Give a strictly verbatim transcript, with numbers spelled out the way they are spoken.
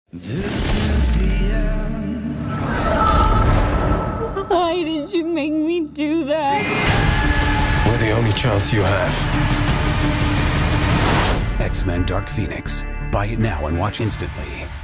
This is the end. Why did you make me do that? We're the only chance you have. X-Men Dark Phoenix. Buy it now and watch instantly.